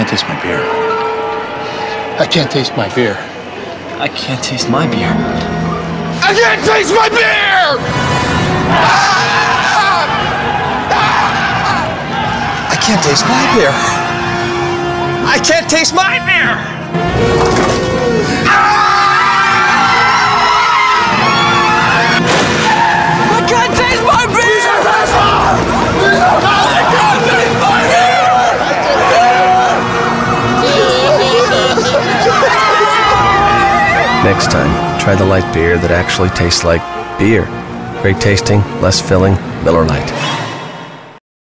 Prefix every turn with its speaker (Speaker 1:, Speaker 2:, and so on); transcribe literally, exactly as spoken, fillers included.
Speaker 1: can't taste my beer. I can't taste my beer.
Speaker 2: I can't taste my beer.
Speaker 1: I can't taste my beer!
Speaker 2: I can't taste my beer. I can't taste my beer! I can't taste my beer!
Speaker 3: Next time, try the light beer that actually tastes like beer. Great tasting, less filling, Miller Lite.